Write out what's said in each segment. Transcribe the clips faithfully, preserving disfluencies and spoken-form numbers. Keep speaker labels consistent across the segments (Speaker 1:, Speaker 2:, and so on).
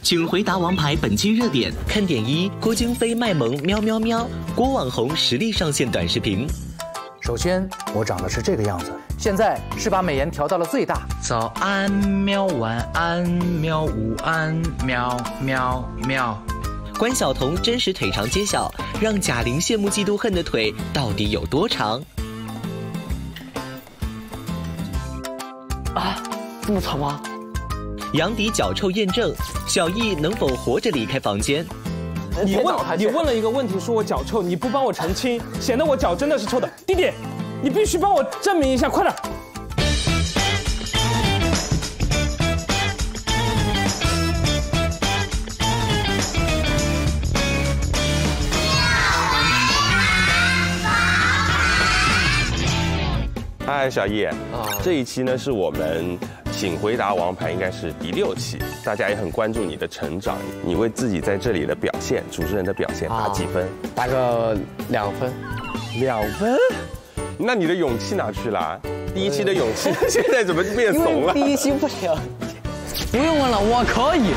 Speaker 1: 请回答王牌本期热点，看点一：郭京飞卖萌喵喵喵，郭网红实力上线短视频。
Speaker 2: 首先，我长得是这个样子，现在是把美颜调到了最大。
Speaker 3: 早安喵，晚安喵，午安喵喵喵。
Speaker 1: 关晓彤真实腿长揭晓，让贾玲羡慕嫉妒恨的腿到底有多长？
Speaker 4: 啊，这么长吗？
Speaker 1: 杨迪脚臭验证，小易能否活着离开房间？
Speaker 5: 你问你问了一个问题，说我脚臭，你不帮我澄清，显得我脚真的是臭的。弟弟，你必须帮我证明一下，快点！
Speaker 6: 嗨，小易，啊，这一期呢是我们请回答王牌，应该是第六期，大家也很关注你的成长，你为自己在这里的表现，主持人的表现打几分？
Speaker 4: 打个两分。
Speaker 6: 两分？那你的勇气哪去了？第一期的勇气现在怎么变怂了？
Speaker 4: 第一期不了，不用问了，我可以。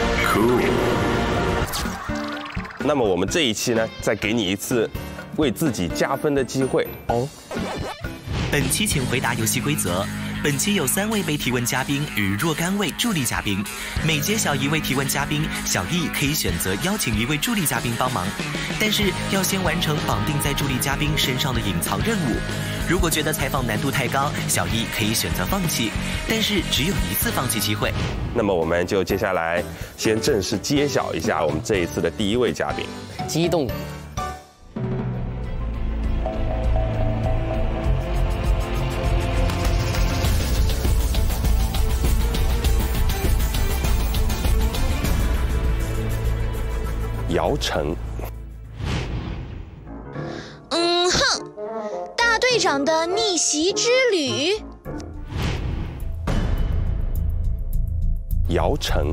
Speaker 6: 那么我们这一期呢，再给你一次为自己加分的机会哦。
Speaker 1: 本期请回答游戏规则：本期有三位被提问嘉宾与若干位助力嘉宾，每揭晓一位提问嘉宾，小易可以选择邀请一位助力嘉宾帮忙，但是要先完成绑定在助力嘉宾身上的隐藏任务。如果觉得采访难度太高，小易可以选择放弃，但是只有一次放弃机会。
Speaker 6: 那么我们就接下来先正式揭晓一下我们这一次的第一位嘉宾。
Speaker 4: 激动。
Speaker 6: 姚晨。
Speaker 7: 嗯哼，大队长的逆袭之旅。
Speaker 6: 姚晨，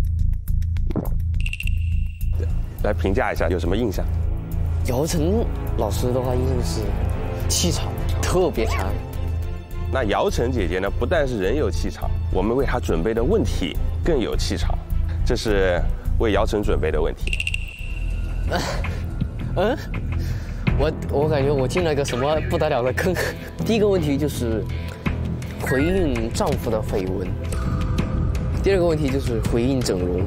Speaker 6: 来评价一下有什么印象？
Speaker 4: 姚晨老师的话，印象是气场特别强。
Speaker 6: 那姚晨姐姐呢，不但是人有气场，我们为她准备的问题更有气场，这是为姚晨准备的问题。
Speaker 4: 嗯，我我感觉我进了个什么不得了的坑。第一个问题就是回应丈夫的绯闻，第二个问题就是回应整容。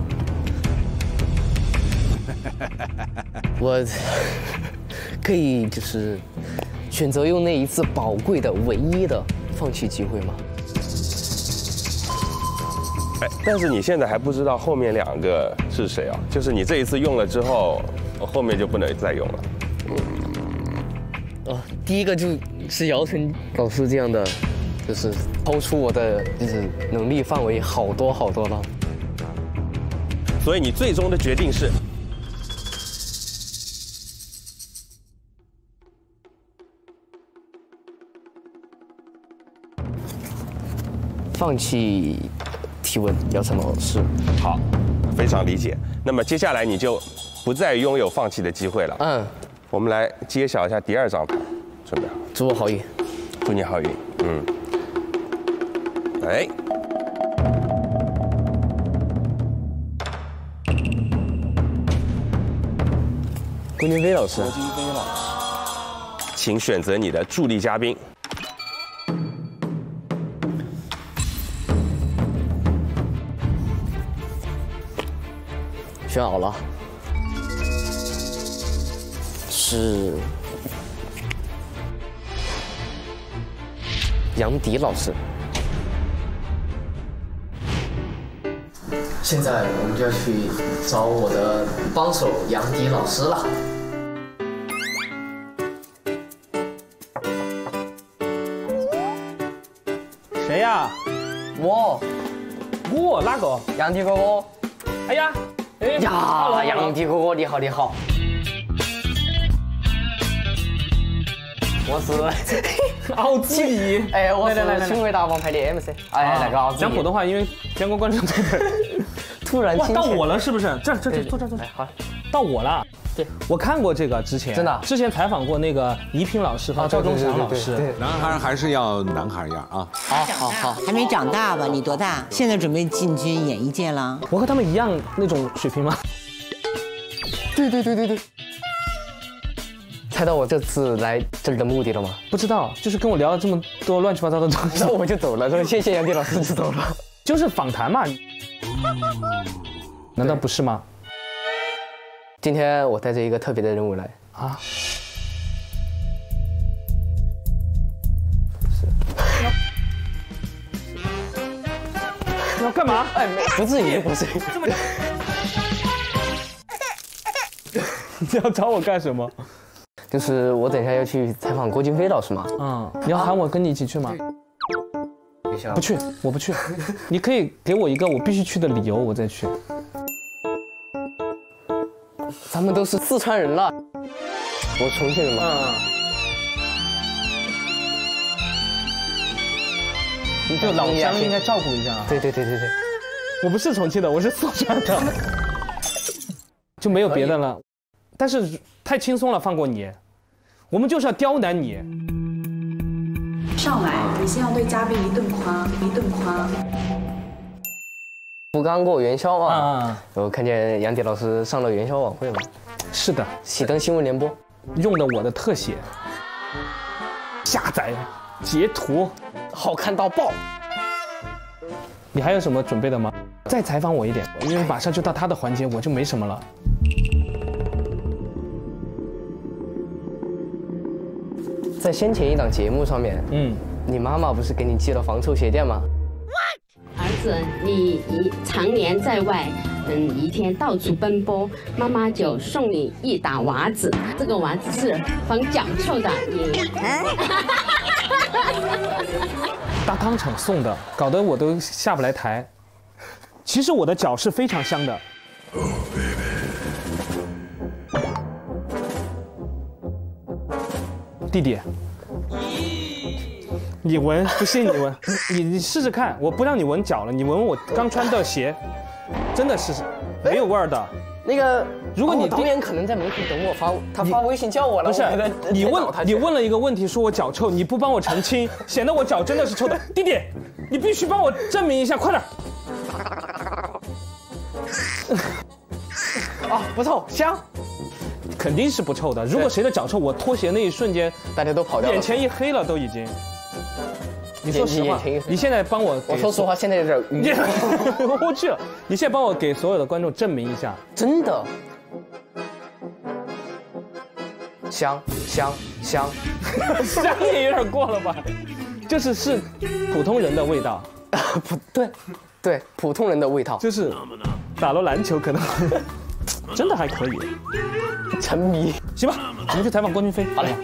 Speaker 4: 我可以就是选择用那一次宝贵的唯一的放弃机会吗？
Speaker 6: 哎，但是你现在还不知道后面两个是谁啊？就是你这一次用了之后，后面就不能再用了。
Speaker 4: 哦，第一个就是姚晨老师这样的，就是超出我的就是能力范围好多好多了。
Speaker 6: 所以你最终的决定是？
Speaker 4: 放弃提问，姚晨老师。
Speaker 6: 好，非常理解。那么接下来你就不再拥有放弃的机会了。嗯，我们来揭晓一下第二张牌，准备好。
Speaker 4: 祝我好运，
Speaker 6: 祝你好运。嗯，哎，
Speaker 4: 郭京飞老师。
Speaker 6: 郭京飞老师，请选择你的助力嘉宾。
Speaker 4: 选好了，是杨迪老师。现在我们就要去找我的帮手杨迪老师了。
Speaker 5: 谁呀？
Speaker 4: 我。
Speaker 5: 我哪个？
Speaker 4: 杨迪哥哥。
Speaker 5: 哎呀。
Speaker 4: 呀，杨迪哥哥，你好，你好。我是
Speaker 5: 奥兹里，
Speaker 4: 哎，我是请回答王牌的 M C。哎，那个奥兹里。
Speaker 5: 讲普通话，因为全国观众对的。
Speaker 4: 突然
Speaker 5: 哇，到我了是不是？这这这，坐这坐这。
Speaker 4: 好，
Speaker 5: 到我了。
Speaker 4: 对，
Speaker 5: 我看过这个之前，
Speaker 4: 真的，
Speaker 5: 之前采访过那个倪萍老师和赵忠祥老师。
Speaker 8: 男孩还是要男孩样啊。
Speaker 4: 好好好，
Speaker 9: 还没长大吧？你多大？现在准备进军演艺界了？
Speaker 5: 我和他们一样那种水平吗？
Speaker 4: 对对对对对。猜到我这次来这里的目的了吗？
Speaker 5: 不知道，就是跟我聊了这么多乱七八糟的东西，
Speaker 4: 那我就走了，说谢谢杨迪老师就走了。
Speaker 5: 就是访谈嘛，难道不是吗？
Speaker 4: 今天我带着一个特别的任务来啊！
Speaker 5: 你要干嘛？
Speaker 4: 哎，不至于，不至于。
Speaker 5: 你要找我干什么？
Speaker 4: 就是我等一下要去采访郭京飞老师嘛。
Speaker 5: 嗯，你要喊我跟你一起去吗？不去，我不去。你可以给我一个我必须去的理由，我再去。
Speaker 4: 咱们都是四川人了，我重庆人嘛。嗯。
Speaker 5: 你就老乡应该照顾一下。
Speaker 4: 对对对对对。
Speaker 5: 我不是重庆的，我是四川的，就没有别的了。但是太轻松了，放过你。我们就是要刁难你。
Speaker 10: 上来，你先要对嘉宾一顿夸，一顿夸。
Speaker 4: 福冈过元宵啊！我看见杨迪老师上了元宵晚会了。
Speaker 5: 是的，
Speaker 4: 喜登新闻联播
Speaker 5: 用的我的特写，下载、截图，
Speaker 4: 好看到爆。
Speaker 5: 你还有什么准备的吗？再采访我一点，因为马上就到他的环节，我就没什么了。
Speaker 4: 在先前一档节目上面，嗯，你妈妈不是给你寄了防臭鞋垫吗？
Speaker 11: 儿子，你一常年在外，嗯，一天到处奔波，妈妈就送你一打袜子，这个袜子是防脚臭的，也。
Speaker 5: 大当场送的，搞得我都下不来台。其实我的脚是非常香的。弟弟，你闻，不信你闻，你你试试看，我不让你闻脚了，你闻我刚穿的鞋，真的是没有味儿的。
Speaker 4: 那个，
Speaker 5: 如果你
Speaker 4: 导演可能在门口等我发，他发微信叫我了。
Speaker 5: 不是，你问你问了一个问题，说我脚臭，你不帮我澄清，显得我脚真的是臭的。弟弟，你必须帮我证明一下，快点。
Speaker 4: 哦，不臭，香。
Speaker 5: 肯定是不臭的。如果谁的脚臭，我脱鞋那一瞬间，
Speaker 4: 大家都跑掉了，
Speaker 5: 眼前一黑了，都已经。你说实话，你现在帮我，
Speaker 4: 我说实话，现在有点晕。
Speaker 5: 我去了，你现在帮我给所有的观众证明一下，
Speaker 4: 真的。香香香，
Speaker 5: 香也有点过了吧？就是是普通人的味道。
Speaker 4: 不对，对，普通人的味道，
Speaker 5: 就是打了篮球可能。真的还可以，
Speaker 4: 沉迷，
Speaker 5: 行吧，我们去采访郭京飞。
Speaker 4: 好嘞。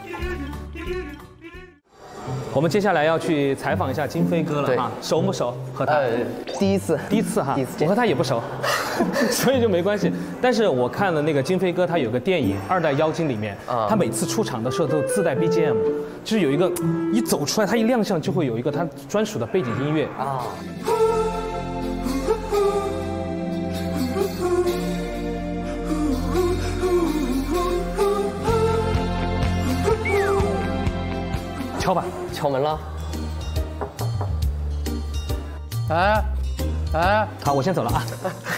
Speaker 5: 我们接下来要去采访一下京飞哥了啊，熟不熟？和他？
Speaker 4: 呃，第一次，
Speaker 5: 第一次哈，
Speaker 4: 第一次，
Speaker 5: 我和他也不熟，所以就没关系。但是我看了那个京飞哥，他有个电影《二代妖精》里面，他每次出场的时候都自带 B G M， 就是有一个一走出来，他一亮相就会有一个他专属的背景音乐啊。敲吧，
Speaker 4: 敲门了。
Speaker 2: 哎，哎，
Speaker 5: 好，我先走了啊。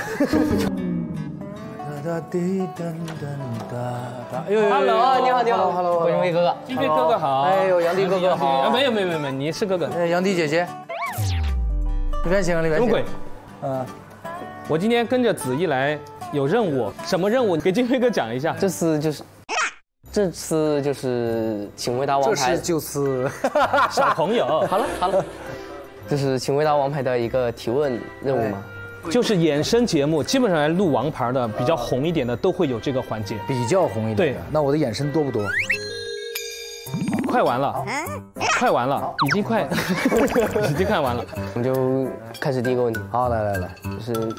Speaker 4: 哎呦 ，Hello， 你好，你好 ，Hello， 郭京飞哥哥，
Speaker 5: 京飞哥哥好。
Speaker 4: 哎呦，杨迪哥哥好。
Speaker 5: 没有没有没有没有，你是哥哥。
Speaker 2: 哎，杨迪姐姐，里边请，里边请。
Speaker 5: 什么鬼？嗯，我今天跟着子怡来，有任务，什么任务？给京飞哥讲一下。
Speaker 4: 这次就是。这次就是请回答王牌，
Speaker 2: 这是就是
Speaker 5: 小朋友。
Speaker 4: 好了好了，这是请回答王牌的一个提问任务吗？
Speaker 5: 就是衍生节目，基本上来录王牌的比较红一点的都会有这个环节，
Speaker 2: 比较红一点。对，那我的衍生多不多？
Speaker 5: 快完了，快完了，已经快，已经看完了。
Speaker 4: 我们就开始第一个问题。
Speaker 2: 好，来来来，
Speaker 4: 就是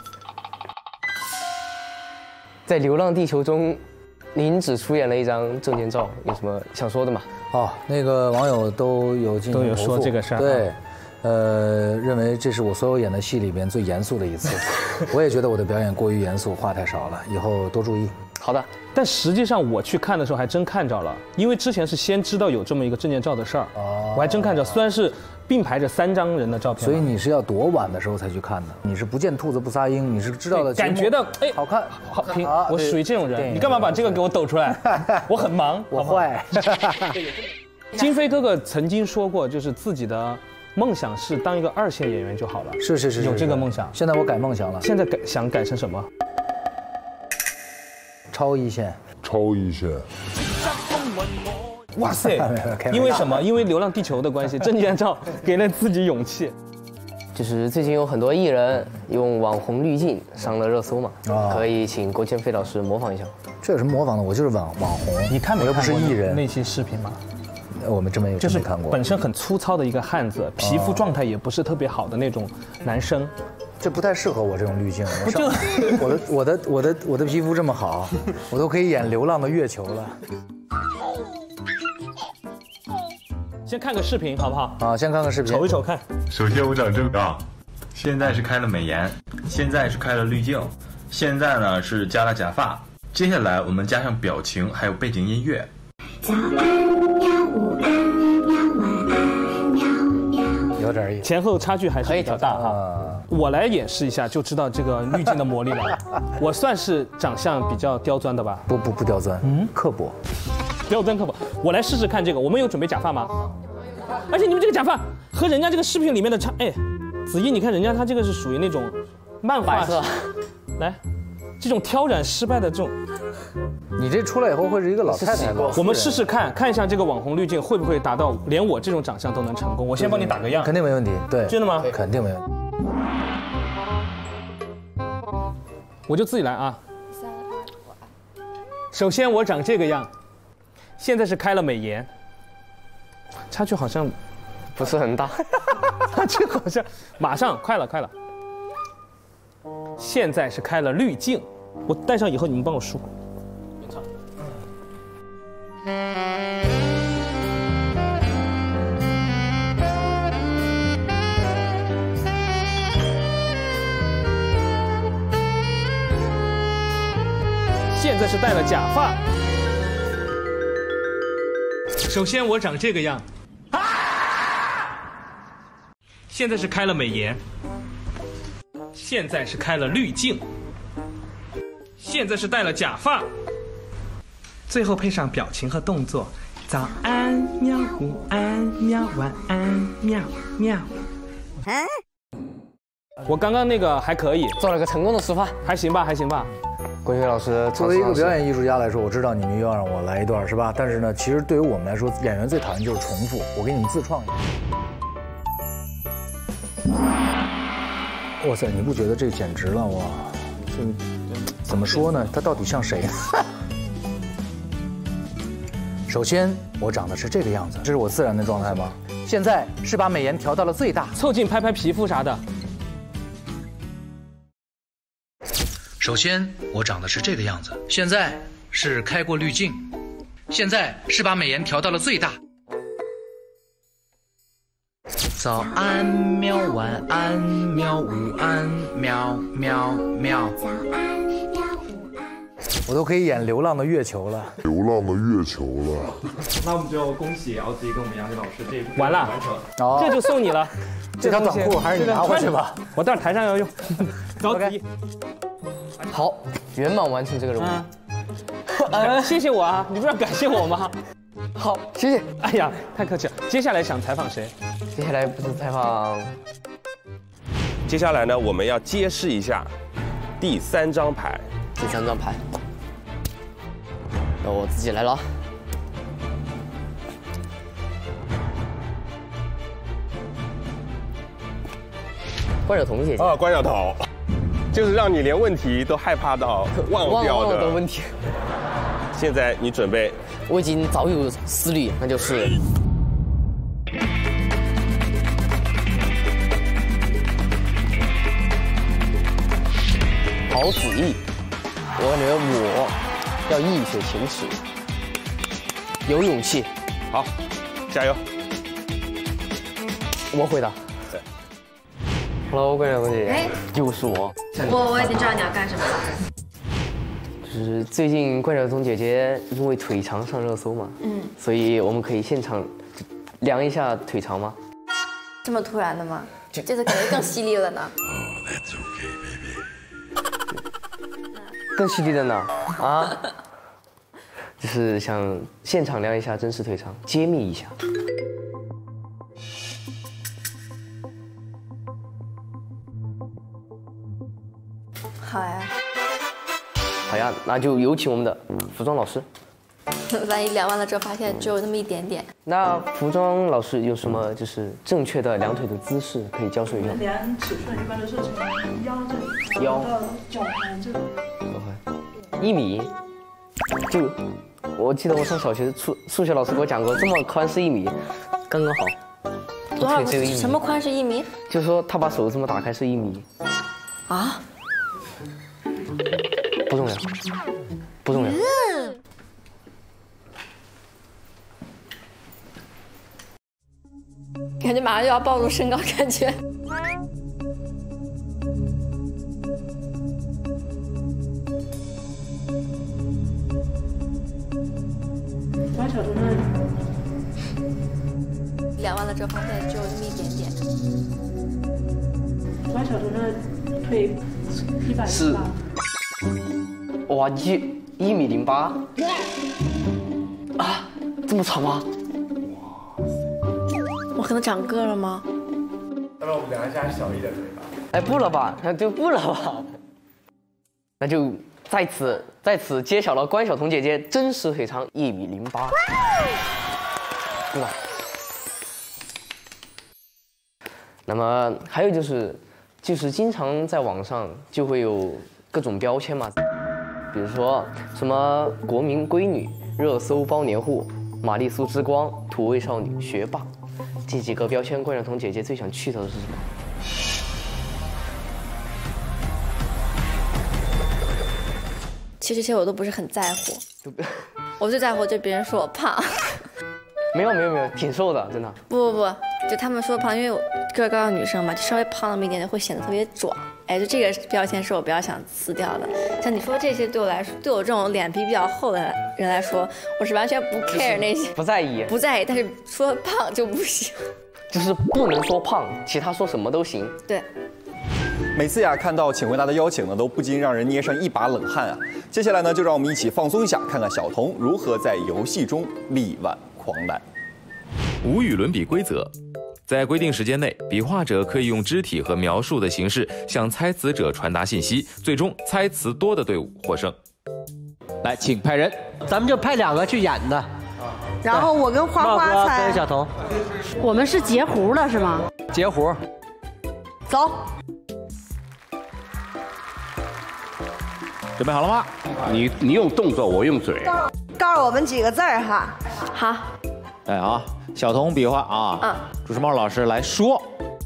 Speaker 4: 在《流浪地球》中。您只出演了一张证件照，有什么想说的吗？
Speaker 2: 哦，那个网友都有进行
Speaker 5: 都有说这个事儿。
Speaker 2: 对， 呃，认为这是我所有演的戏里边最严肃的一次。我也觉得我的表演过于严肃，话太少了，以后多注意。
Speaker 4: 好的。
Speaker 5: 但实际上我去看的时候还真看着了，因为之前是先知道有这么一个证件照的事儿，我还真看着，虽然是并排着三张人的照片。
Speaker 2: 所以你是要多晚的时候才去看的？你是不见兔子不撒鹰，你是知道的。
Speaker 5: 感觉到哎
Speaker 2: 好看，
Speaker 5: 好评，我属于这种人。你干嘛把这个给我抖出来？我很忙，
Speaker 2: 我坏。
Speaker 5: 金飞哥哥曾经说过，就是自己的梦想是当一个二线演员就好了。
Speaker 2: 是是是，
Speaker 5: 有这个梦想。
Speaker 2: 现在我改梦想了。
Speaker 5: 现在改想改成什么？
Speaker 2: 超一线。
Speaker 8: 超一线。
Speaker 5: 哇塞！因为什么？因为《流浪地球》的关系，证件照给了自己勇气。
Speaker 4: 就是最近有很多艺人用网红滤镜上了热搜嘛，可以请郭千飞老师模仿一下。
Speaker 2: 这有什么模仿的？我就是网网红。
Speaker 5: 你看没
Speaker 2: 又不是艺人
Speaker 5: 那期视频吗？
Speaker 2: 我们真没有，
Speaker 5: 就是
Speaker 2: 看过。
Speaker 5: 本身很粗糙的一个汉子，皮肤状态也不是特别好的那种男生。
Speaker 2: 这不太适合我这种滤镜。我就我的我的我的我的皮肤这么好，我都可以演《流浪的月球》了。
Speaker 5: 先看个视频好不好？
Speaker 2: 啊，先看个视频，
Speaker 5: 瞅一瞅看。
Speaker 12: 首先我长这个啊，现在是开了美颜，现在是开了滤镜，现在呢是加了假发，接下来我们加上表情还有背景音乐。早安喵，午安喵，晚安
Speaker 2: 喵喵。有点意思，
Speaker 5: 前后差距还是比较大哈。我来演示一下就知道这个滤镜的魔力了。我算是长相比较刁钻的吧？
Speaker 2: 不不不刁钻，嗯，刻薄。
Speaker 5: 刁钻刻薄。我来试试看这个。我们有准备假发吗？而且你们这个假发和人家这个视频里面的差，哎，子怡，你看人家他这个是属于那种漫画色，来，这种挑染失败的这种。
Speaker 2: 你这出来以后会是一个老太太了。
Speaker 5: 我们试试看，看一下这个网红滤镜会不会达到连我这种长相都能成功。我先帮你打个样，
Speaker 2: 肯定没问题。对，
Speaker 5: 真的吗？
Speaker 2: 肯定没问题。
Speaker 5: 我就自己来啊。首先我长这个样，现在是开了美颜，差距好像
Speaker 4: 不是很大，
Speaker 5: 差距好像马上快了快了。现在是开了滤镜，我戴上以后你们帮我梳。现在是戴了假发。首先我长这个样，现在是开了美颜，现在是开了滤镜，现在是戴了假发，最后配上表情和动作。早安喵，午安喵，晚安喵喵。我刚刚那个还可以，
Speaker 4: 做了个成功的示范，
Speaker 5: 还行吧，还行吧。
Speaker 4: 郭雪老师，
Speaker 2: 作为一个表演艺术家来说，我知道你们又要让我来一段，是吧？但是呢，其实对于我们来说，演员最讨厌就是重复。我给你们自创一个。哇塞，你不觉得这简直了哇？这怎么说呢？他到底像谁？首先，我长得是这个样子，这是我自然的状态吗？现在是把美颜调到了最大，
Speaker 5: 凑近拍拍皮肤啥的。
Speaker 2: 首先，我长得是这个样子，现在是开过滤镜，现在是把美颜调到了最大。早安喵，晚安喵，午安喵喵喵。早安喵，午安。我都可以演《流浪的月球》了。
Speaker 8: 流浪的月球了。
Speaker 12: 那我们就恭喜姚子怡跟我们杨磊老师这一部
Speaker 5: 完了，
Speaker 12: 完成。
Speaker 2: 哦，
Speaker 5: 这就送你了。
Speaker 2: 这条短裤还是你拿回去吧，
Speaker 5: 我待会儿台上要用。高子怡。
Speaker 4: 好，圆满完成这个任务。
Speaker 5: 呃，谢谢我啊，你不是要感谢我吗？
Speaker 4: 好，谢谢。
Speaker 5: 哎呀，太客气了。接下来想采访谁？
Speaker 4: 接下来不是采访。
Speaker 6: 接下来呢，我们要揭示一下第三张牌。
Speaker 4: 第三张牌，那我自己来了。关晓彤姐姐。
Speaker 6: 啊，关晓彤。就是让你连问题都害怕到忘掉的
Speaker 4: 问题。
Speaker 6: 现在你准备？
Speaker 4: 我已经早有思虑，那就是陶子毅。我感觉我要一雪前耻，有勇气。
Speaker 6: 好，加油！
Speaker 4: 我回答。
Speaker 6: 对，
Speaker 4: Hello， 怪小彤姐姐。
Speaker 13: 哎，
Speaker 4: 又是我。
Speaker 13: 我我已经知道你要干什么了。
Speaker 4: 就是最近怪小彤姐姐因为腿长上热搜嘛，嗯，所以我们可以现场量一下腿长吗？
Speaker 13: 这么突然的吗？这次感觉更犀利了呢。
Speaker 4: 更犀利的呢？啊？就是想现场量一下真实腿长，揭秘一下。
Speaker 13: 好呀。
Speaker 4: 好呀，那就有请我们的服装老师。
Speaker 13: 万一量完了之后发现只有那么一点点。
Speaker 4: 那服装老师有什么就是正确的量腿的姿势可以教授一下？
Speaker 14: 量尺寸一般都是从腰这里
Speaker 4: 腰
Speaker 14: 到脚踝这里。
Speaker 4: 一米，就我记得我上小学数数学老师给我讲过，这么宽是一米，刚刚好。
Speaker 13: 多少？什么宽是一米？
Speaker 4: 就是说他把手这么打开是一米。
Speaker 13: 啊？
Speaker 4: 不重要，不重要。
Speaker 13: 感觉马上就要暴露身高，感觉。
Speaker 14: 关小彤的
Speaker 13: 量完了之后发现只有那么一点点。
Speaker 14: 关小彤的腿一百
Speaker 4: 是。哇，一一米零八。啊，这么长吗？
Speaker 13: 我可能长个了吗？
Speaker 15: 要不然我们量一下小一点腿吧。
Speaker 4: 哎，不了吧，那就不了吧。那就在此在此揭晓了关晓彤姐姐真实腿长一米零八。对吧？那么还有就是，就是经常在网上就会有各种标签嘛，比如说什么国民闺女、热搜包年户、玛丽苏之光、土味少女、学霸。这几个标签，关晓彤姐姐最想去掉的是什么？
Speaker 13: 其实这些我都不是很在乎，我最在乎就别人说我胖。
Speaker 4: 没有没有没有，挺瘦的，真的。
Speaker 13: 不不不，就他们说胖，因为我个儿高的女生嘛，就稍微胖那么一点点会显得特别壮。哎，就这个标签是我比较想撕掉的。像你说这些对我来说，对我这种脸皮比较厚的人来说，我是完全不 care 那些，
Speaker 4: 不在意，
Speaker 13: 不在意。但是说胖就不行，
Speaker 4: 就是不能说胖，其他说什么都行。
Speaker 13: 对。
Speaker 16: 每次呀，看到请回答的邀请呢，都不禁让人捏上一把冷汗啊。接下来呢，就让我们一起放松一下，看看小彤如何在游戏中力挽狂澜。
Speaker 17: 无与伦比规则，在规定时间内，比划者可以用肢体和描述的形式向猜词者传达信息，最终猜词多的队伍获胜。
Speaker 18: 来，请派人，
Speaker 19: 咱们就派两个去演的，
Speaker 20: 然后我跟花花猜。
Speaker 19: 跟小彤，
Speaker 21: 我们是截胡了是吗？
Speaker 19: 截胡，
Speaker 20: 走。
Speaker 18: 准备好了吗？你你用动作，我用嘴。
Speaker 20: 告诉我们几个字儿哈。
Speaker 13: 好。
Speaker 18: 哎啊，小彤比划啊。嗯。朱时茂老师来说。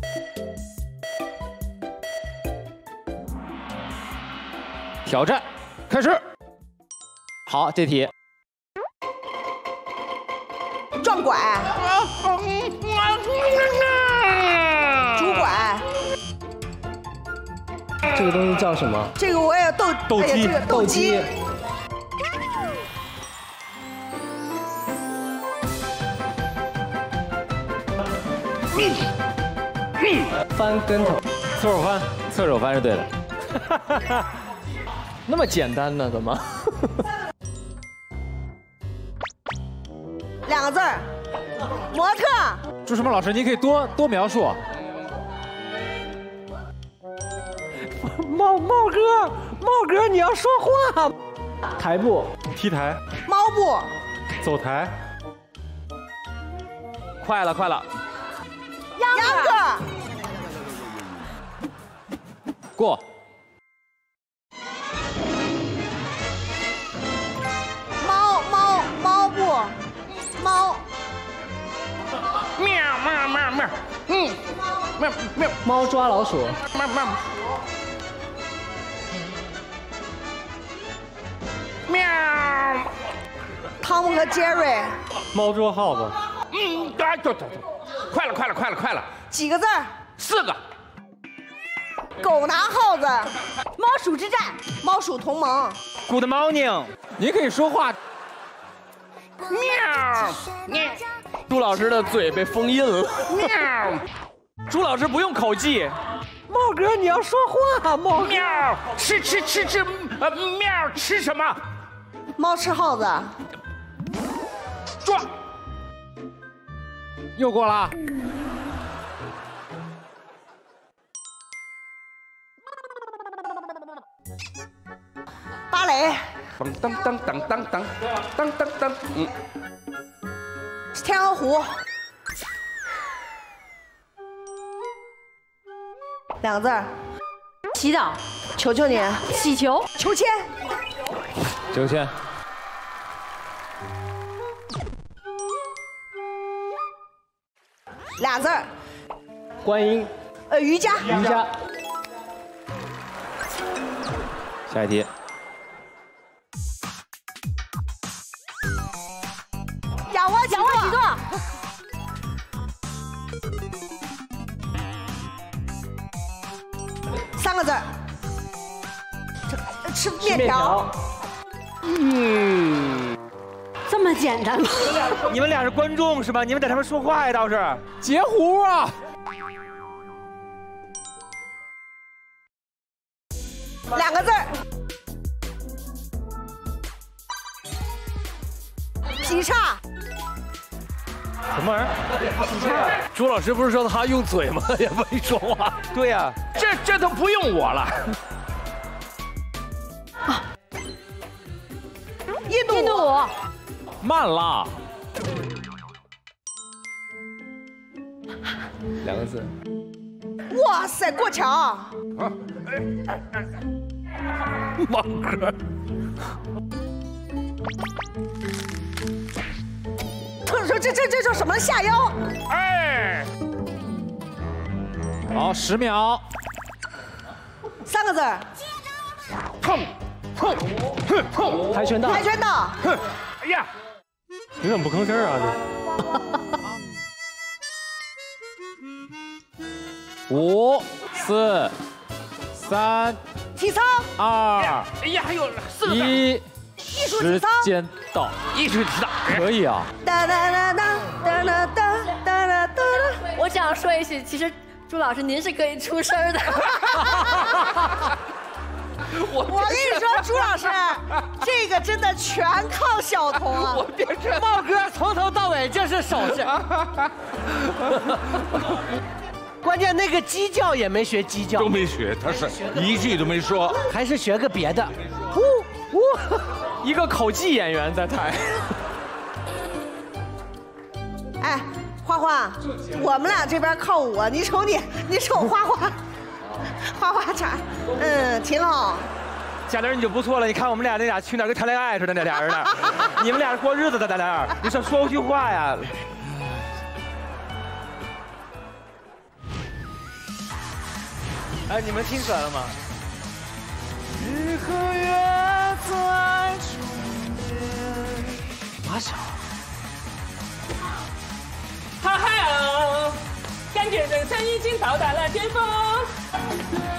Speaker 18: 挑战开始。好，这题。
Speaker 20: 撞拐。拄拐。
Speaker 19: 这个东西叫什么？
Speaker 20: 这个我也斗
Speaker 19: 斗鸡，
Speaker 20: 这个斗鸡。
Speaker 19: 翻跟头，
Speaker 18: 侧手翻，侧手翻是对的。
Speaker 19: 那么简单呢？怎么？
Speaker 20: 两个字儿，模特。
Speaker 18: 朱时茂老师，您可以多多描述。
Speaker 19: 茂茂哥，茂哥，你要说话。台步，
Speaker 18: 踢台，
Speaker 20: 猫步，
Speaker 18: 走台。快了，快了。
Speaker 20: 秧歌。
Speaker 18: 过。
Speaker 20: 猫猫猫步，猫。
Speaker 18: 喵喵喵喵，嗯，喵喵。
Speaker 19: 猫抓老鼠。
Speaker 18: 喵喵。喵。
Speaker 20: 汤姆和杰瑞。
Speaker 18: 猫捉耗子。嗯，对对对对，快了快了快了快了。
Speaker 20: 几个字儿？
Speaker 18: 四个。
Speaker 20: 狗拿耗子，猫鼠之战，猫鼠同盟。
Speaker 19: Good morning， 你可以说话。
Speaker 18: 喵！朱老师的嘴被封印了。
Speaker 19: 喵！朱老师不用口技。茂哥，你要说话，茂哥。
Speaker 18: 喵！吃吃吃吃，呃，喵！吃什么？
Speaker 20: 猫吃耗子。
Speaker 18: 抓！
Speaker 19: 又过了。
Speaker 20: 芭蕾。
Speaker 18: 当当当当当当当当当，嗯。
Speaker 20: 天鹅湖。两个字儿。
Speaker 21: 祈祷。
Speaker 20: 求求你。
Speaker 21: 祈求。
Speaker 20: 求签。
Speaker 19: 求签。
Speaker 20: 俩字儿。
Speaker 19: 观音。
Speaker 20: 呃，瑜伽。
Speaker 19: 瑜伽。下一题。
Speaker 20: 仰卧起
Speaker 21: 仰卧起坐，
Speaker 20: 三个字儿。吃面条。
Speaker 19: 嗯，
Speaker 21: 这么简单吗？
Speaker 19: 你们俩是观众是吧？你们在上面说话呀，倒是截胡啊！
Speaker 20: 两个字儿。劈叉。
Speaker 19: 什么玩意儿？
Speaker 18: 朱老师不是说他用嘴吗？也不会说话。
Speaker 19: 对呀、啊，
Speaker 18: 这这都不用我了。
Speaker 20: 啊、印度
Speaker 21: 印度舞。
Speaker 19: 慢了。两个字。
Speaker 20: 哇塞，过桥。啊。
Speaker 18: 芒哥。
Speaker 20: 这这这这叫什么下腰？
Speaker 18: 哎，
Speaker 19: 好，十秒，
Speaker 20: 三个字儿。
Speaker 18: 碰碰哼碰，
Speaker 19: 跆拳道，
Speaker 20: 跆拳道。
Speaker 18: 哼，哎呀，
Speaker 19: 你怎么不吭声啊？这五四三
Speaker 20: 体操。
Speaker 18: 二，哎呀，还有四个字。
Speaker 20: 一。 艺术体操，
Speaker 19: 时间到，
Speaker 18: 艺术体操
Speaker 19: 可以啊。
Speaker 20: 哒哒哒哒哒哒哒哒哒哒。
Speaker 13: 我只要说一句，其实朱老师您是可以出声的。
Speaker 20: 我我跟你说，朱老师，这个真的全靠小童啊！
Speaker 19: 我变成茂哥从头到尾就是手势。关键那个鸡叫也没学鸡叫，
Speaker 3: 都没学，他是一句都没说，
Speaker 19: 还是学个别的。呜呜。 一个口技演员在台。
Speaker 20: 哎，花花，我们俩这边靠我，你瞅你，你瞅花花，花花茶，嗯，挺好。
Speaker 19: 贾玲你就不错了，你看我们俩那俩去哪儿跟谈恋爱似的，那俩人呢？你们俩是过日子的，咱俩，你说说句话呀。哎，你们听出来了吗？日和月在重叠。马小。
Speaker 22: 哈哈哦，感觉人生已经到达了巅峰。